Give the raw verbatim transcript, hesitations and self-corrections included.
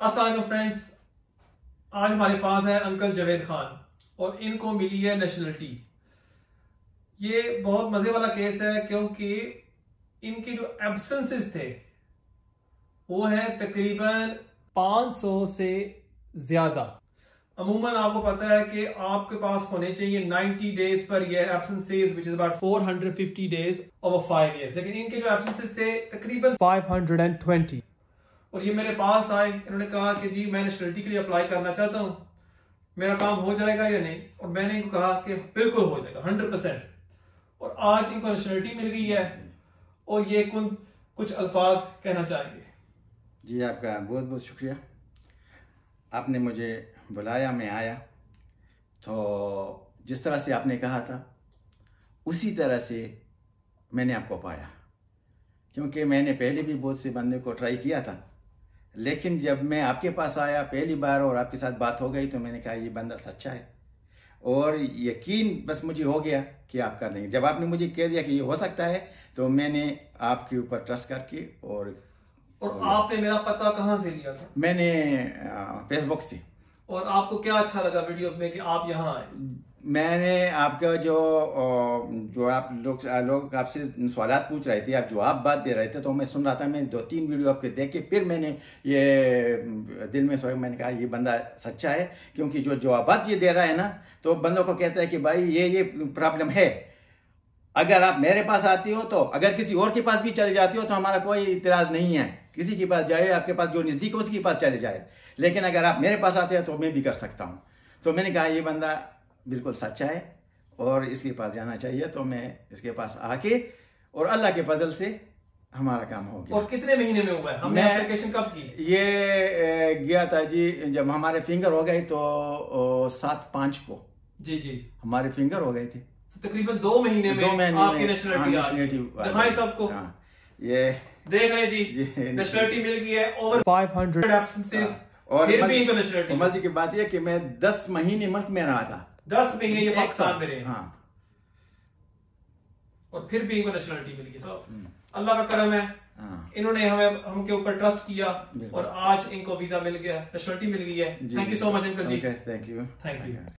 अस्सलाम वालेकुम फ्रेंड्स, आज हमारे पास है अंकल जावेद खान और इनको मिली है नेशनलिटी। ये बहुत मजे वाला केस है क्योंकि इनके जो एब्सेंसेस थे वो है तकरीबन पाँच सौ से ज्यादा। अमूमन आपको पता है कि आपके पास होने चाहिए नब्बे डेज पर year absences which is about four hundred fifty days over five years, लेकिन इनके जो एब्सेंसेस थे तकरीबन फाइव हंड्रेड ट्वेंटी। और ये मेरे पास आए, इन्होंने कहा कि जी मैं नेशनलिटी के लिए अप्लाई करना चाहता हूँ, मेरा काम हो जाएगा या नहीं। और मैंने इनको कहा कि बिल्कुल हो जाएगा हंड्रेड परसेंट। और आज इनको नेशनलिटी मिल गई है और ये कुछ कुछ अल्फाज कहना चाहेंगे। जी आपका बहुत बहुत शुक्रिया, आपने मुझे बुलाया, मैं आया। तो जिस तरह से आपने कहा था उसी तरह से मैंने आपको पाया, क्योंकि मैंने पहले भी बहुत से बंदे को ट्राई किया था, लेकिन जब मैं आपके पास आया पहली बार और आपके साथ बात हो गई तो मैंने कहा ये बंदा सच्चा है। और यकीन बस मुझे हो गया कि आपका नहीं। जब आपने मुझे कह दिया कि ये हो सकता है तो मैंने आपके ऊपर ट्रस्ट करके और और, और आपने मेरा पता कहाँ से लिया था? मैंने फेसबुक से। और आपको क्या अच्छा लगा वीडियोस में कि आप यहाँ आए? मैंने आपका जो जो आप लोग लोग आपसे सवालात पूछ रहे थे, आप जवाब बात दे रहे थे, तो मैं सुन रहा था। मैंने दो तीन वीडियो आपके देख के फिर मैंने ये दिल में सोचा, मैंने कहा ये बंदा सच्चा है, क्योंकि जो जवाबात ये दे रहा है ना, तो बंदों को कहता है कि भाई ये ये प्रॉब्लम है। अगर आप मेरे पास आती हो तो, अगर किसी और के पास भी चले जाती हो तो हमारा कोई इतराज़ नहीं है, किसी के पास जाए, आपके पास जो नज़दीक हो उसके पास चले जाए। लेकिन अगर आप मेरे पास आते हैं तो मैं भी कर सकता हूँ। तो मैंने कहा ये बंदा बिल्कुल सच्चा है और इसके पास जाना चाहिए। तो मैं इसके पास आके और अल्लाह के फजल से हमारा काम हो गया। और कितने महीने में हुआ है? हमने एप्लीकेशन कब की? ये गया था जी, जब हमारे फिंगर हो गए तो सात पाँच को जी जी हमारे फिंगर हो गए थे। तकरीबन दो महीने में, दो महीने आपकी नेशनलिटी आ गई। दिखाएं सबको। हाँ, ये देख रहे जी, नेशनलिटी मिल गई है। ओवर फाइव हंड्रेड एब्सेंसेस और फिर भी इनको नेशनलिटी। मजे की बात यह कि मैं दस महीने मुल्क में रहा था। दस महीने ये पाकिस्तान में रहे। हाँ, और फिर भी इनको नेशनलिटी मिल गई। सो अल्लाह का करम है, हाँ। इन्होंने हमें हमके ऊपर ट्रस्ट किया और आज इनको वीजा मिल गया, नेशनलिटी मिल गई है। Thank you so much uncle ji. Thank you, thank you.